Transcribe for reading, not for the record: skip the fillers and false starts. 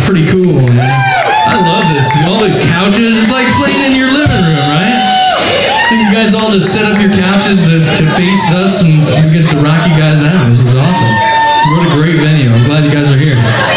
pretty cool, man. I love this. All these couches, it's like playing in your living room, right? I think you guys all just set up your couches to face us and we get to rock you guys out. This is awesome. What a great venue. I'm glad you guys are here.